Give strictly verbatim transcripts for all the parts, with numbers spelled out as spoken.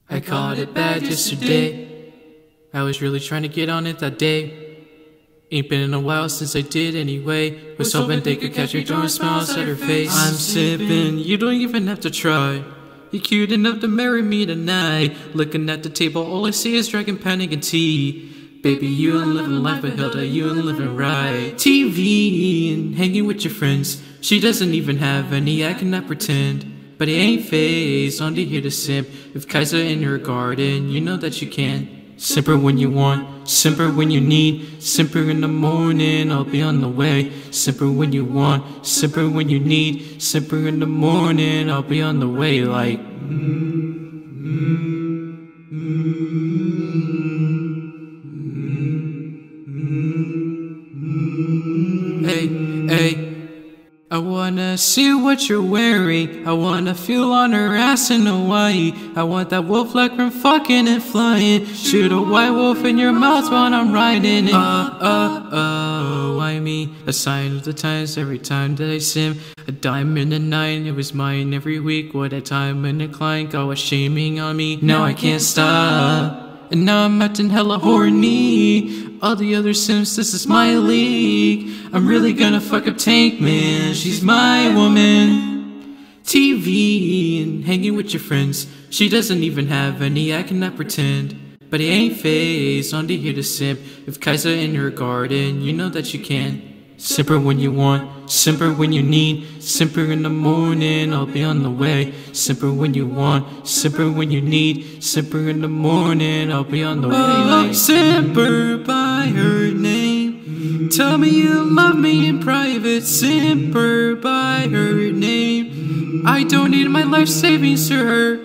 I caught it bad yesterday. I was really trying to get on it that day. Ain't been in a while since I did anyway. Was hoping they could catch me throwing smiles at her face. I'm sipping, you don't even have to try. You're cute enough to marry me tonight. Looking at the table, all I see is dragon panic and tea. Baby, you ain't living life, but Hilda, you ain't living right. T V and hanging with your friends. She doesn't even have any, I cannot pretend. But he ain't phased, on to here to simp. If Kaiser in your garden, you know that you can. Simper when you want, simper when you need. Simper in the morning, I'll be on the way. Simper when you want, simper when you need. Simper in the morning, I'll be on the way. Like Hey, hey, I wanna see what you're wearing. I wanna feel on her ass in Hawaii. I want that wolf like from fucking and flying. Shoot a white wolf in your mouth while I'm riding it. Uh, uh, uh, why me? A sign of the times every time that I sim. A diamond and nine, it was mine every week. What a time and a client God was shaming on me. Now I can't stop. And now I'm acting hella horny. All the other sims, this is my league. I'm really gonna fuck up Tank Man, she's my woman. T V and hanging with your friends. She doesn't even have any, I cannot pretend. But he ain't phased, on to here to simp. If Kaiser in her garden, you know that you can. Simper when you want, simper when you need. Simper in the morning, I'll be on the way. Simper when you want, simper when you need. Simper in the morning, I'll be on the way. Oh, simper by her name. Tell me you love me in private. Simper by her name. I donate my life savings to her.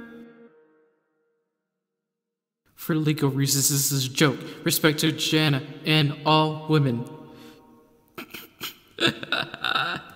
For legal reasons, this is a joke. Respect to Jana and all women.